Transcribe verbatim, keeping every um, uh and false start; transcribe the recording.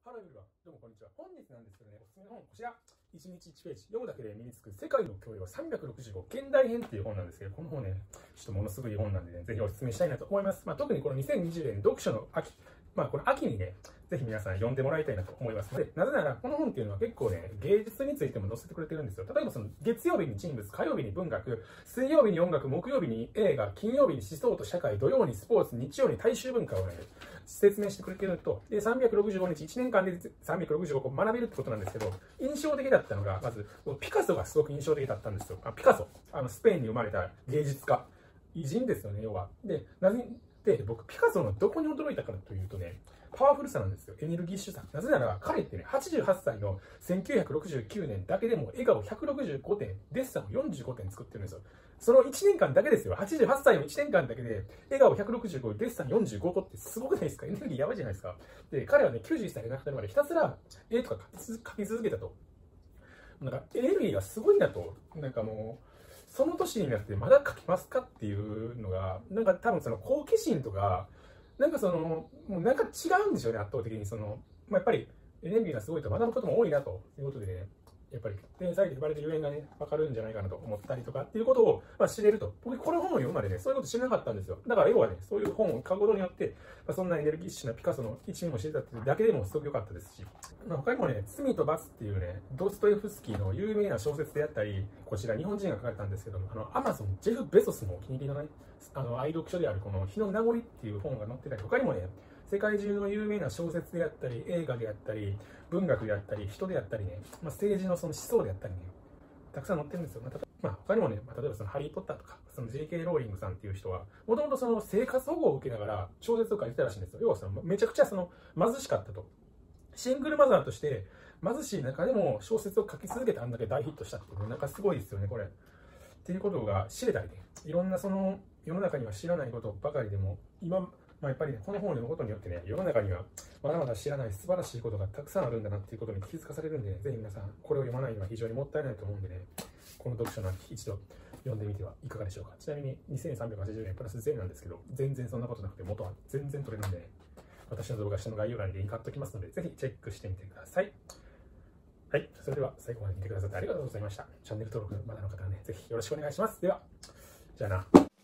ハローエブリワン、どうもこんにちは。本日なんですけどね、おすすめの本、こちら、いちにちいちページ、読むだけで身につく世界の教養さんびゃくろくじゅうご現代編っていう本なんですけど、この本ね、ちょっとものすごい本なんでね、ぜひおすすめしたいなと思います。まあ、特にこのにせんにじゅうねん読書の秋、まあ、この秋にね、ぜひ皆さん読んでもらいたいなと思います。で、なぜなら、この本っていうのは結構ね、芸術についても載せてくれてるんですよ。例えばその、月曜日に人物、火曜日に文学、水曜日に音楽、木曜日に映画、金曜日に思想と社会、土曜にスポーツ、日曜に大衆文化をね、説明してくれてると、で、さんびゃくろくじゅうごにち、いちねんかんでさんびゃくろくじゅうご個学べるってことなんですけど、印象的だったのが、まず、ピカソがすごく印象的だったんですよ。あ、ピカソ。あの、スペインに生まれた芸術家。偉人ですよね、要は。で、なぜ、で、僕、ピカソのどこに驚いたかというとね、パワフルさなんですよ。エネルギッシュさ。なぜなら、彼ってね、はちじゅうはっさいのせんきゅうひゃくろくじゅうきゅうねんだけでも笑顔ひゃくろくじゅうごてん、デッサンをよんじゅうごてん作ってるんですよ。そのいちねんかんだけですよ。はちじゅうはっさいのいちねんかんだけで、笑顔ひゃくろくじゅうご、デッサンよんじゅうご個ってすごくないですか？エネルギーやばいじゃないですか。で、彼はね、きゅうじゅういっさいで亡くなるまでひたすら絵とか描き続けたと。なんか、エネルギーがすごいなと。なんかもう、その年になってまだ描きますかっていうのが、なんか多分その好奇心とか、なんかその、もうなんか違うんでしょうね、圧倒的に。その、まあ、やっぱりエネルギーがすごいと学ぶことも多いなということでね、やっぱり天才と呼ばれてるゆえんがね、わかるんじゃないかなと思ったりとかっていうことを、まあ、知れると。僕、この本を読むまでね、そういうこと知らなかったんですよ。だから要はね、そういう本を買うことによって、まあ、そんなエネルギッシュなピカソの一面も知れたっていうだけでもすごく良かったですし、まあ、他にもね、罪と罰っていうね、ドストエフスキーの有名な小説であったり、こちら日本人が書かれたんですけども、あの、アマゾン、ジェフ・ベゾスのお気に入りのね、あの、愛読書であるこの日の名残っていう本が載ってたり、他にもね、世界中の有名な小説であったり、映画であったり、文学であったり、人であったりね、まあ、政治のその思想であったりね、たくさん載ってるんですよ。まあ、まあ、他にもね、まあ、例えばそのハリー・ポッターとか、その ジェイケー ローリングさんっていう人は、もともとその生活保護を受けながら小説を書いてたらしいんですよ。要はそのめちゃくちゃその貧しかったと。シングルマザーとして貧しい中でも小説を書き続けてあんだけ大ヒットしたっていう、なんかすごいですよね、これ。っていうことが知れたりね、いろんなその世の中には知らないことばかりでも、今、まあ、やっぱりね、この本を読むことによってね、世の中にはまだまだ知らない素晴らしいことがたくさんあるんだなっていうことに気づかされるんで、ね、ぜひ皆さん、これを読まないのは非常にもったいないと思うんでね、この読書の秋、一度読んでみてはいかがでしょうか。ちなみににせんさんびゃくはちじゅうえんプラス税なんですけど、全然そんなことなくて、元は全然取れるんで、ね、私の動画下の概要欄にリンク貼っておきますので、ぜひチェックしてみてください。はい、それでは最後まで見てくださってありがとうございました。チャンネル登録まだの方はね、ぜひよろしくお願いします。では、じゃあな。